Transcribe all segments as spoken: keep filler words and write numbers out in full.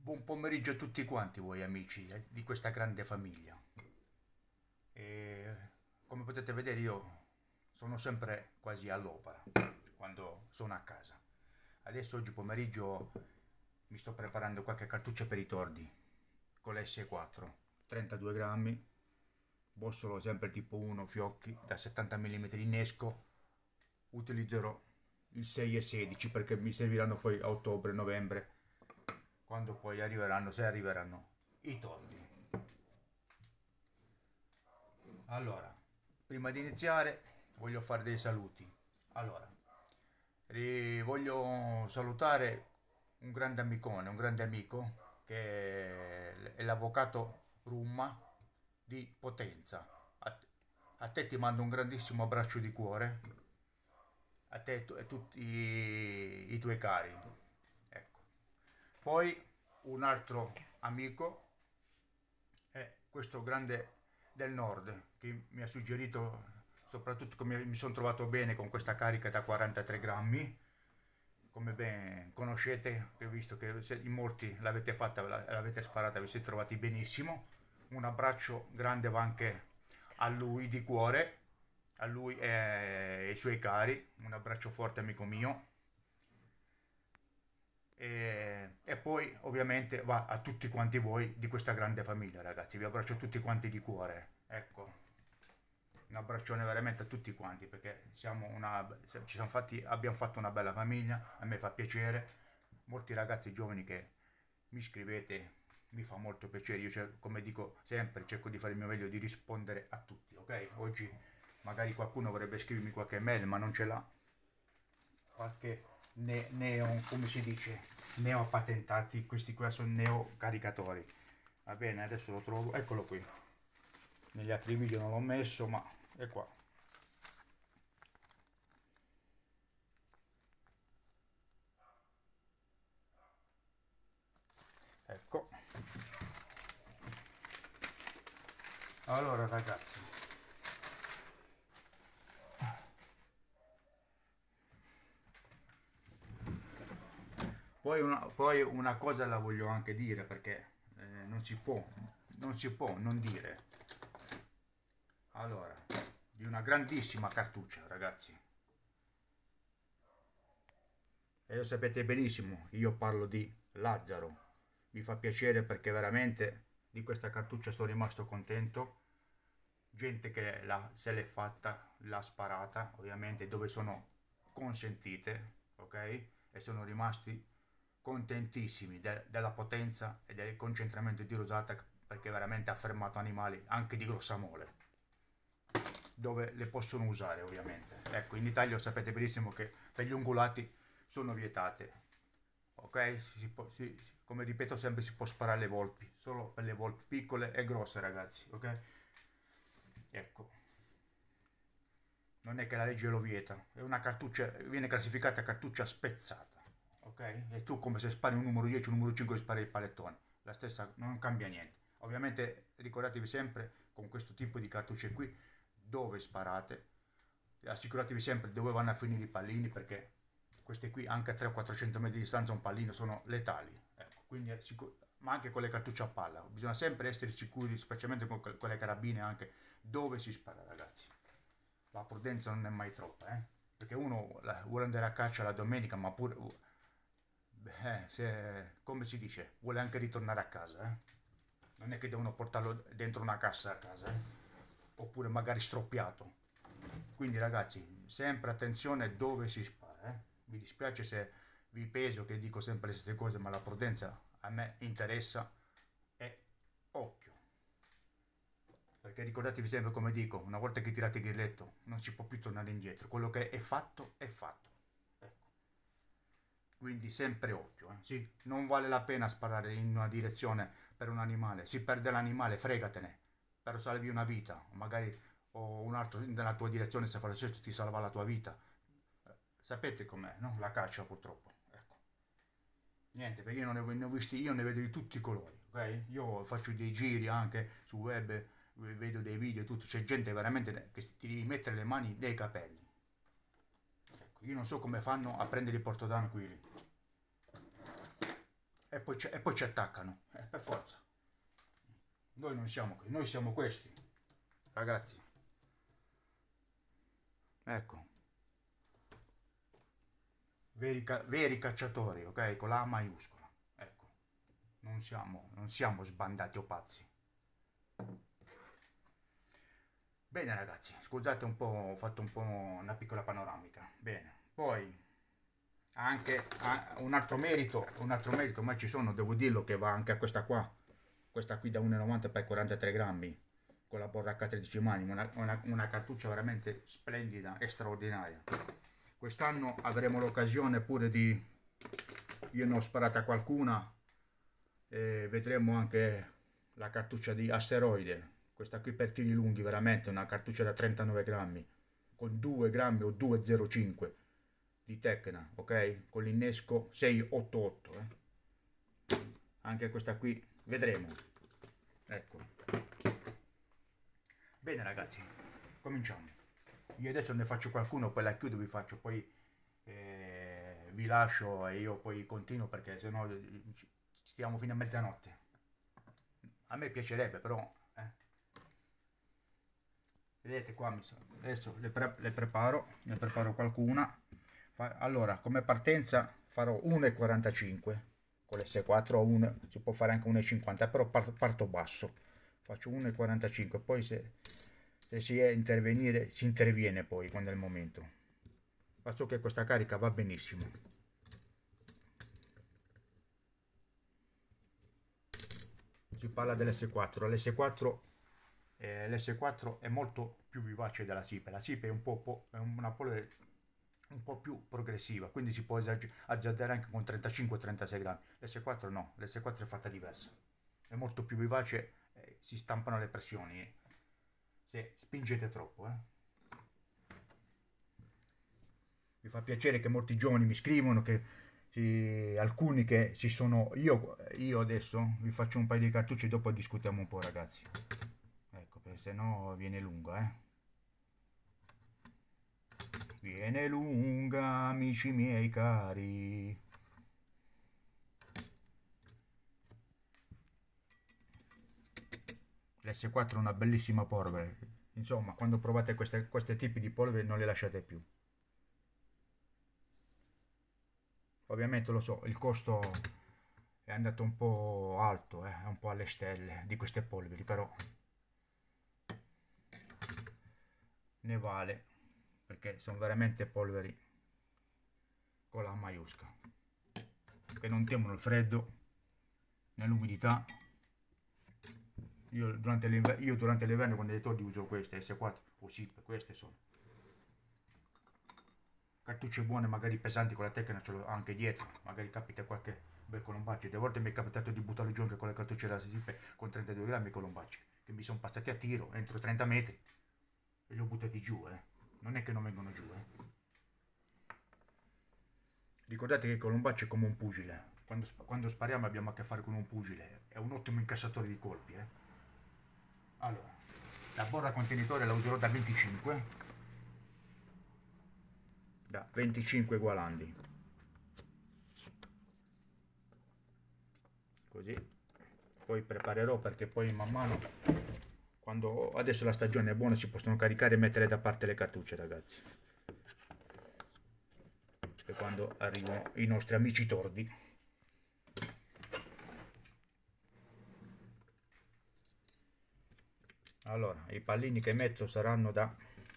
Buon pomeriggio a tutti quanti voi amici eh, di questa grande famiglia. E come potete vedere io sono sempre quasi all'opera quando sono a casa. Adesso oggi pomeriggio mi sto preparando qualche cartuccia per i tordi con l'S quattro, trentadue grammi, bossolo sempre tipo uno fiocchi da settanta millimetri innesco. Utilizzerò il sei e sedici perché mi serviranno poi a ottobre-novembre quando poi arriveranno, se arriveranno, i tordi. Allora, prima di iniziare voglio fare dei saluti. Allora, ri- voglio salutare un grande amicone, un grande amico che è l'avvocato Rumma di Potenza. A, a te ti mando un grandissimo abbraccio di cuore, a te e tu- e tutti i, i tuoi cari. Ecco. Poi un altro amico è questo grande del nord che mi ha suggerito, soprattutto come mi sono trovato bene con questa carica da quarantatré grammi, come ben conoscete, che visto che in molti l'avete fatta, l'avete sparata, vi siete trovati benissimo. Un abbraccio grande va anche a lui di cuore, a lui e ai suoi cari, un abbraccio forte amico mio. E, e poi ovviamente va a tutti quanti voi di questa grande famiglia, ragazzi. Vi abbraccio tutti quanti di cuore. Ecco, un abbraccione veramente a tutti quanti perché siamo una, ci siamo fatti, abbiamo fatto una bella famiglia. A me fa piacere. Molti ragazzi giovani che mi scrivete, mi fa molto piacere. Io, cer- come dico sempre, cerco di fare il mio meglio di rispondere a tutti. Ok? Oggi magari qualcuno vorrebbe scrivermi qualche mail, ma non ce l'ha. Qualche ne- neo, come si dice, neopatentati, questi qua sono neocaricatori. Va bene, adesso lo trovo, eccolo qui. Negli altri video non l'ho messo, ma è qua. Ecco. Allora ragazzi, poi una, poi una cosa la voglio anche dire perché eh, non si può, non si può non dire. Allora, di una grandissima cartuccia, ragazzi. E lo sapete benissimo, io parlo di Lazzaro. Mi fa piacere perché veramente di questa cartuccia sono rimasto contento. Gente che la, se l'è fatta, l'ha sparata, ovviamente dove sono consentite, ok? E sono rimasti contentissimi de- della potenza e del concentramento di rosata perché veramente ha fermato animali anche di grossa mole, dove le possono usare ovviamente. Ecco, in Italia sapete benissimo che per gli ungulati sono vietate, ok? Si può- si- si- come ripeto sempre, si può sparare alle volpi, solo per le volpi piccole e grosse, ragazzi, ok? Ecco, non è che la legge lo vieta, è una cartuccia, viene classificata cartuccia spezzata, ok? E tu come se spari un numero dieci, un numero cinque spari il palettone, la stessa, non cambia niente. Ovviamente ricordatevi sempre con questo tipo di cartucce qui dove sparate, assicuratevi sempre dove vanno a finire i pallini perché queste qui anche a trecento quattrocento metri di distanza un pallino sono letali, ecco, quindi è sicuro, ma anche con le cartucce a palla bisogna sempre essere sicuri, specialmente con, con le carabine, anche dove si spara, ragazzi. La prudenza non è mai troppa, eh? Perché uno vuole andare a caccia la domenica, ma pure, eh, se, come si dice, vuole anche ritornare a casa, eh? Non è che devono portarlo dentro una cassa a casa, eh? Oppure magari stroppiato. Quindi ragazzi, sempre attenzione dove si spara, eh? Mi dispiace se vi peso che dico sempre le stesse cose, ma la prudenza a me interessa e occhio. Perché ricordatevi sempre come dico, una volta che tirate il grilletto non si può più tornare indietro, quello che è fatto è fatto. Ecco. Quindi sempre occhio, eh. Sì, non vale la pena sparare in una direzione per un animale, si perde l'animale, fregatene, per salvi una vita, magari o un altro nella tua direzione se fa lo stesso ti salva la tua vita. Eh, Sapete com'è, no? La caccia purtroppo. Ecco. Niente, perché io non ne, ho- ne ho visti, io ne vedo di tutti i colori, ok? Io faccio dei giri anche su web, eh, vedo dei video e tutto, c'è gente veramente che ti devi mettere le mani nei capelli. Ecco, io non so come fanno a prendere i portatranquilli. e poi, e poi ci attaccano, eh, per forza. Noi non siamo, noi siamo questi, ragazzi. Ecco, veri, veri cacciatori, ok? Con la A maiuscola. Ecco, non siamo, non siamo sbandati o pazzi. Bene ragazzi, scusate un po', ho fatto un po' una piccola panoramica. Bene, poi anche un altro merito, un altro merito, ma ci sono, devo dirlo, che va anche a questa qua, questa qui da uno e novanta per quarantatré grammi, con la borra acca tredici mani, una, una, una cartuccia veramente splendida e straordinaria. Quest'anno avremo l'occasione pure di, io ne ho sparata qualcuna, e vedremo anche la cartuccia di Asteroide, questa qui per tiri lunghi, veramente una cartuccia da trentanove grammi, con due grammi o due virgola zero cinque di Tecna, ok? Con l'innesco sei otto otto, eh? Anche questa qui vedremo. Ecco. Bene ragazzi, cominciamo. Io adesso ne faccio qualcuno, poi la chiudo, vi faccio, poi eh, vi lascio e io poi continuo, perché sennò stiamo fino a mezzanotte. A me piacerebbe, però eh. Vedete qua, mi sono, adesso le, pre le preparo, ne preparo qualcuna. Allora, come partenza farò uno virgola quarantacinque con l'esse quattro, uno, si può fare anche uno virgola cinquanta, però parto, parto basso, faccio uno virgola quarantacinque, poi se, se si è intervenire, si interviene poi quando è il momento. Faccio che questa carica va benissimo. Si parla dell'esse quattro, l'esse quattro, eh, l'esse quattro è molto più vivace della Sipe, la Sipe è un po', po' è una polvere un po' più progressiva, quindi si può azzardare anche con trentacinque trentasei grammi. L'esse quattro no, l'esse quattro è fatta diversa, è molto più vivace, eh, si stampano le pressioni eh. Se spingete troppo, eh. Mi fa piacere che molti giovani mi scrivono, che si, alcuni che si sono, io, io adesso vi faccio un paio di cartucce e dopo discutiamo un po', ragazzi, ecco, perché se no viene lunga, eh. Viene lunga, amici miei cari. L'esse quattro è una bellissima polvere. Insomma, quando provate queste, questi tipi di polvere non le lasciate più. Ovviamente lo so, il costo è andato un po' alto, eh, un po' alle stelle di queste polveri, però ne vale, perché sono veramente polveri con la maiuscola, che non temono il freddo né l'umidità. Io durante l'inverno quando le tordi uso queste esse quattro o sì, queste sono cartucce buone, magari pesanti, con la Tecna ce l'ho anche dietro, magari capita qualche bel colombaccio. Delle volte mi è capitato di buttarlo giù anche con le cartucce della Sipe con trentadue grammi colombacci, che mi sono passati a tiro entro trenta metri e li ho buttati giù, eh. Non è che non vengono giù, eh. Ricordate che il colombaccio è come un pugile, quando, quando spariamo abbiamo a che fare con un pugile, è un ottimo incassatore di colpi, eh. Allora, la borra contenitore la userò da venticinque, da venticinque gualandi, così. Poi preparerò, perché poi man mano, quando adesso la stagione è buona, si possono caricare e mettere da parte le cartucce, ragazzi, e quando arrivano i nostri amici tordi. Allora, i pallini che metto saranno da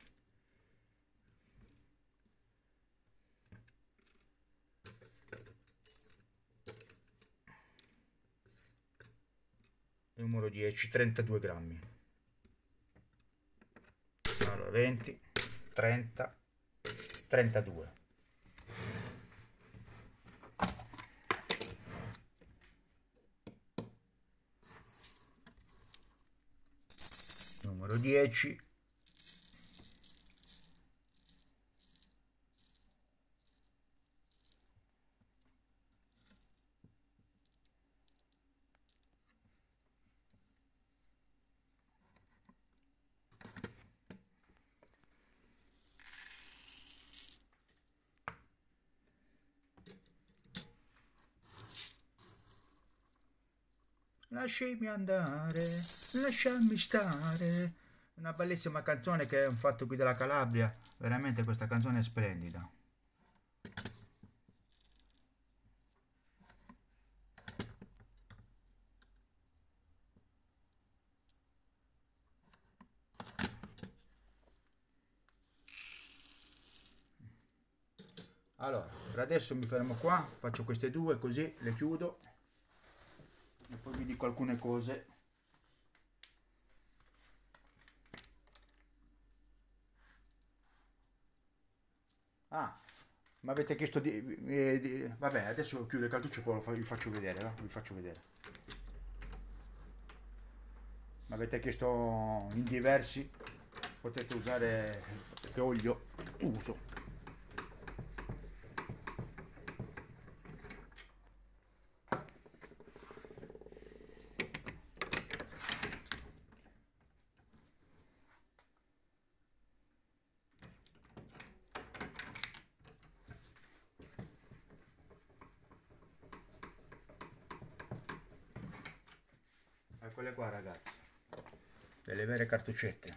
numero dieci, trentadue grammi. Allora, venti, trenta, trentadue. Numero dieci. lasciami andare, lasciami stare. Una bellissima canzone che è un fatto qui della Calabria, veramente questa canzone è splendida. Allora, per adesso mi fermo qua, faccio queste due così le chiudo e poi vi dico alcune cose. Ah, mi avete chiesto di, eh, di- vabbè, adesso chiudo le cartucce e poi lo fa- vi faccio vedere, va? Vi faccio vedere. Mi avete chiesto in diversi, potete usare che olio uso. Eccole qua ragazzi, delle vere cartuccette.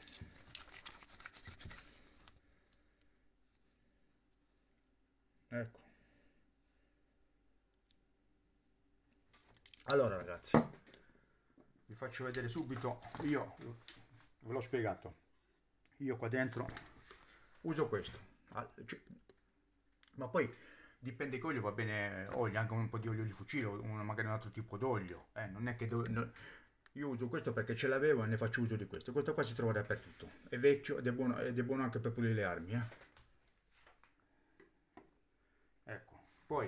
Ecco. Allora ragazzi, vi faccio vedere subito, io ve l'ho spiegato, io qua dentro uso questo, ma poi dipende che olio va bene, olio, anche un po' di olio di fucile, o magari un altro tipo d'olio, eh, non è che do, no, io uso questo perché ce l'avevo e ne faccio uso di questo, questo qua si trova dappertutto, è vecchio ed è buono, ed è buono anche per pulire le armi, eh. Ecco, poi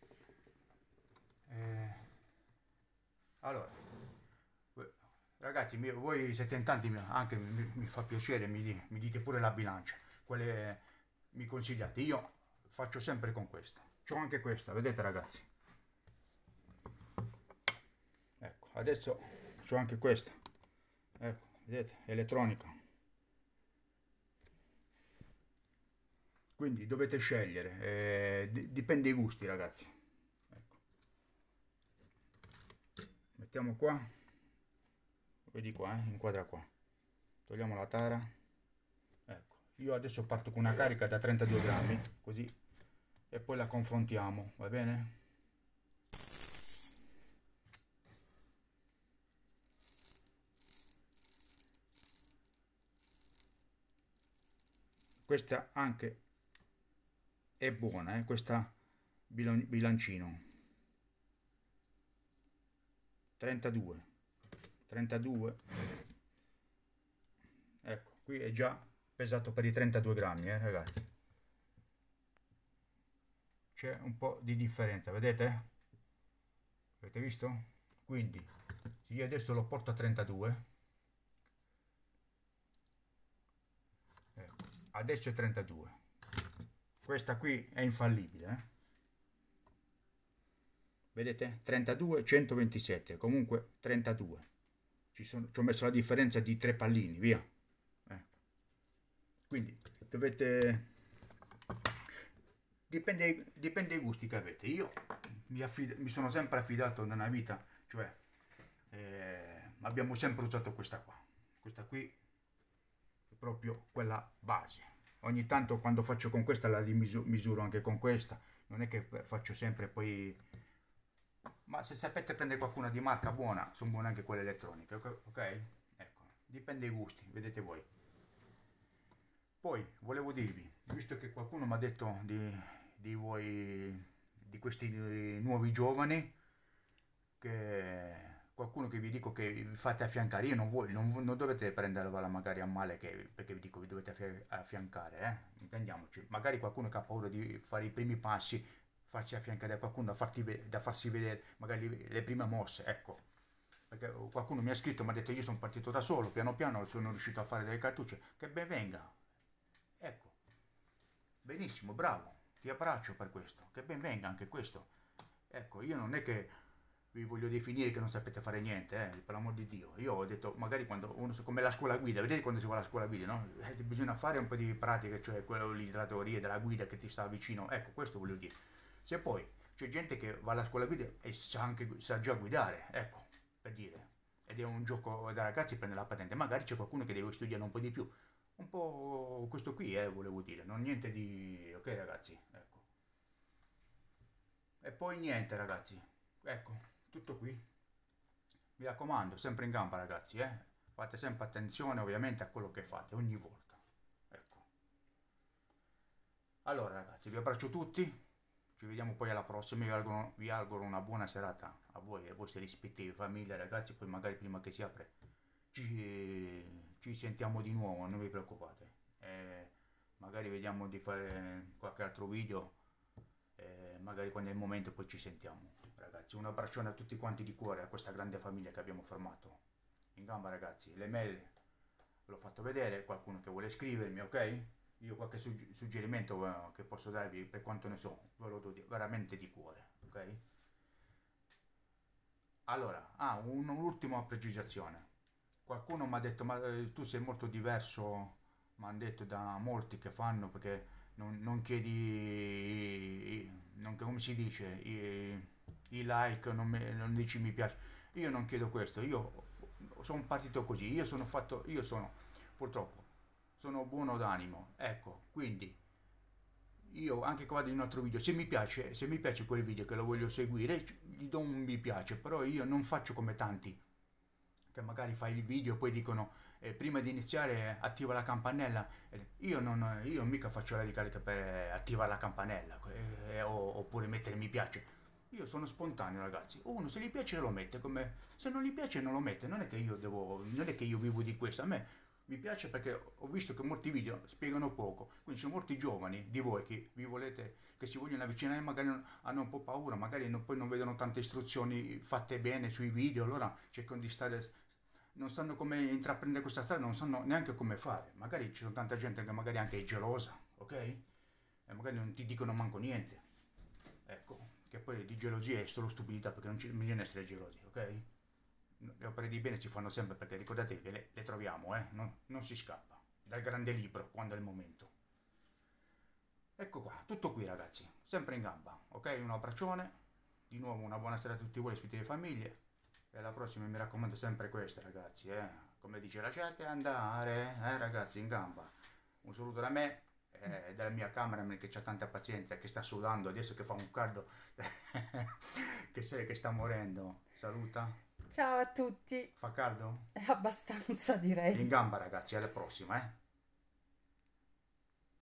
eh, allora ragazzi, mi- voi siete in tanti, mi- anche mi, mi fa piacere, mi, di- mi dite pure la bilancia, quelle mi consigliate. Io faccio sempre con questa. C'ho anche questa, vedete ragazzi. Ecco, adesso c'ho anche questa. Ecco, vedete, elettronica. Quindi dovete scegliere, eh, di- dipende dai gusti ragazzi. Ecco. Mettiamo qua, vedi qua, eh, inquadra qua. Togliamo la tara. Ecco, io adesso parto con una carica da trentadue grammi, così, e poi la confrontiamo, va bene? Questa anche è buona, eh? Questa bilancino. trentadue. trentadue. Ecco, qui è già pesato per i trentadue grammi, eh, ragazzi. C'è un po' di differenza, vedete? Avete visto? Quindi, se io adesso lo porto a trentadue, ecco, adesso è trentadue. Questa qui è infallibile, eh? Vedete? trentadue, centoventisette, comunque trentadue. Ci, sono, ci ho messo la differenza di tre pallini, via. Eh. Quindi dovete... Dipende, dipende dai gusti che avete. Io mi, affid- mi sono sempre affidato nella vita, cioè eh, abbiamo sempre usato questa qua. Questa qui è proprio quella base. Ogni tanto quando faccio con questa la rimisuro misuro anche con questa. Non è che faccio sempre poi... Ma se sapete prendere qualcuna di marca buona, sono buone anche quelle elettroniche, ok? Ecco, dipende dai gusti, vedete voi. Poi volevo dirvi, visto che qualcuno mi ha detto di, di voi, di questi nuovi giovani, che qualcuno che vi dico che vi fate affiancare, io non, voi, non, non dovete prenderla magari a male che, perché vi dico vi dovete affiancare, eh? Intendiamoci, magari qualcuno che ha paura di fare i primi passi, farsi affiancare da qualcuno da, farti, da farsi vedere magari le prime mosse, ecco. Perché qualcuno mi ha scritto, mi ha detto io sono partito da solo, piano piano sono riuscito a fare delle cartucce, che ben venga, ecco, benissimo, bravo, ti abbraccio per questo, che ben venga anche questo. Ecco, io non è che vi voglio definire che non sapete fare niente, eh, per l'amor di Dio. Io ho detto, magari quando uno, come la scuola guida, vedete quando si va alla scuola guida, no? Eh, bisogna fare un po' di pratica, cioè quello lì della teoria, della guida che ti sta vicino, ecco, questo voglio dire. Se poi c'è gente che va alla scuola guida e sa, anche, sa già guidare, ecco, per dire, ed è un gioco da ragazzi prendere la patente, magari c'è qualcuno che deve studiare un po' di più, un po' questo qui, eh, volevo dire, non niente di... ok ragazzi, ecco. E poi niente ragazzi, ecco, tutto qui. Mi raccomando, sempre in gamba ragazzi, eh. Fate sempre attenzione ovviamente a quello che fate, ogni volta. Ecco. Allora ragazzi, vi abbraccio tutti, ci vediamo poi alla prossima, vi auguro, vi auguro una buona serata a voi e ai vostri rispettivi famiglie ragazzi, poi magari prima che si apre ci, ci sentiamo di nuovo, non vi preoccupate. Eh, magari vediamo di fare qualche altro video, eh, magari quando è il momento poi ci sentiamo. Ragazzi, un abbraccione a tutti quanti di cuore, a questa grande famiglia che abbiamo formato. In gamba ragazzi, le mail ve l'ho fatto vedere, qualcuno che vuole scrivermi, ok? Io qualche sugg- suggerimento eh, che posso darvi per quanto ne so, ve lo do di- veramente di cuore, ok? Allora, ah, un- un'ultima precisazione. Qualcuno mi ha detto, ma eh, tu sei molto diverso, mi hanno detto da molti che fanno perché non, non chiedi, non, come si dice, i, i like, non, mi- non dici mi piace. Io non chiedo questo, io sono partito così, io sono fatto, io sono, purtroppo, sono buono d'animo, ecco, quindi io anche qua vado in un altro video, se mi piace, se mi piace quel video che lo voglio seguire, gli do un mi piace, però io non faccio come tanti che magari fai il video e poi dicono eh, prima di iniziare attiva la campanella. Eh, io non io mica faccio la ricarica per attivare la campanella eh, o- oppure mettere mi piace. Io sono spontaneo ragazzi, uno se gli piace lo mette, come se non gli piace non lo mette, non è che io devo, non è che io vivo di questo, a me mi piace perché ho visto che molti video spiegano poco, quindi sono molti giovani di voi che vi volete, che si vogliono avvicinare, magari non- hanno un po' paura, magari non- poi non vedono tante istruzioni fatte bene sui video, allora cercano di stare, non sanno come intraprendere questa strada, non sanno neanche come fare. Magari ci sono tanta gente che magari anche è gelosa, ok? E magari non ti dicono manco niente. Ecco, che poi di gelosia è solo stupidità perché non ci- bisogna essere gelosi, ok? Le opere di bene si fanno sempre perché ricordatevi che le, le troviamo, eh? Non, non si scappa dal grande libro quando è il momento. Ecco qua, tutto qui ragazzi, sempre in gamba, ok? Un abbraccione, di nuovo una buona sera a tutti voi, ospiti di famiglie, e alla prossima mi raccomando sempre questo ragazzi, eh? Come dice lasciate andare, eh ragazzi, in gamba. Un saluto da me eh, e dalla mia cameraman che ha tanta pazienza, che sta sudando adesso che fa un caldo, che se che sta morendo. Saluta. Ciao a tutti, Fa caldo? abbastanza In direi. gamba ragazzi, alla prossima, eh?